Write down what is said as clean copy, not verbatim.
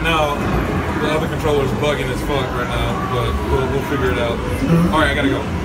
now, the other controller's bugging as fuck right now, but we'll figure it out. All right, I gotta go.